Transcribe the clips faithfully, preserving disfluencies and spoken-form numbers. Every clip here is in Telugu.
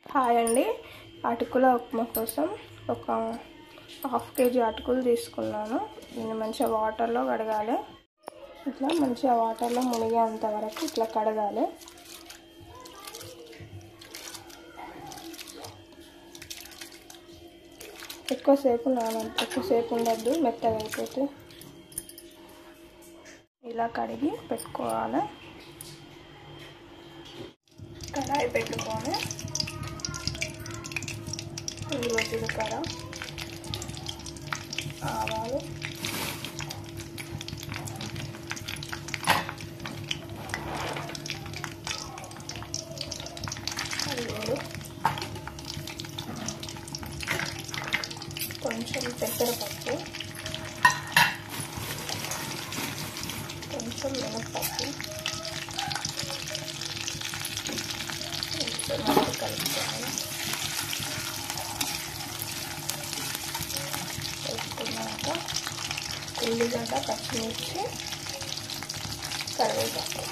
హాయ్ అండి, అటుకుల ఉప్మా కోసం ఒక హాఫ్ కేజీ అటుకులు తీసుకున్నాను. దీన్ని మంచిగా వాటర్లో కడగాలి. ఇట్లా మంచిగా వాటర్లో మునిగేంత వరకు ఇట్లా కడగాలి. ఎక్కువసేపు నాన ఎక్కువసేపు ఉండద్దు, మెత్తగా అయిపోతే. ఇలా కడిగి పెట్టుకోవాలి. కడాయి పెట్టుకొని ఇందులో జీలకర్ర, ఆవాలు, పల్లీలు, కొంచెం పెసరపప్పు, కొంచెం మినప్పప్పు మంచిగా కలుపుకోవాలి. వేసుకున్నాక ఉల్లిగడ్డ, పచ్చిమిర్చి, కరివేపాకు,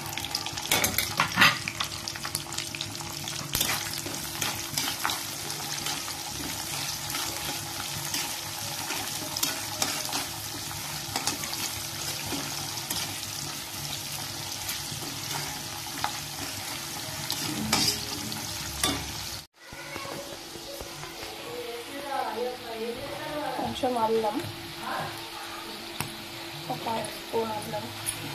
కొంచెం అల్లం, ఒక స్పూన్ అల్లం,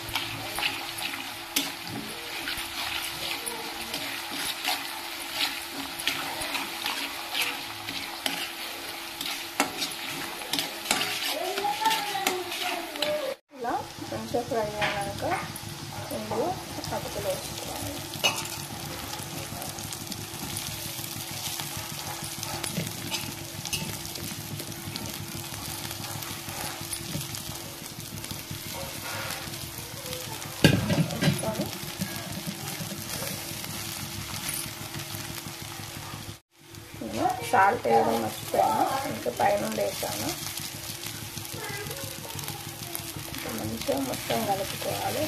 ఇలా మంచిగా ఫ్రై అయ్యాక ఇందులో అటుకులు వేసుకోవాలి. సాల్ట్ వేయడం మర్చిపోయాను, ఇంకా పైనుండి వేసాను. మంచిగా మొత్తం కలుపుకోవాలి.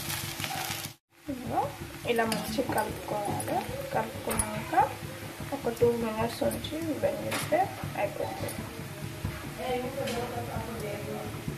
ఇలా మంచిగా కలుపుకోవాలి. కలుపుకున్నాక ఒక టూ మినిట్స్ ఉంచి బెండిస్తే అయిపోతుంది.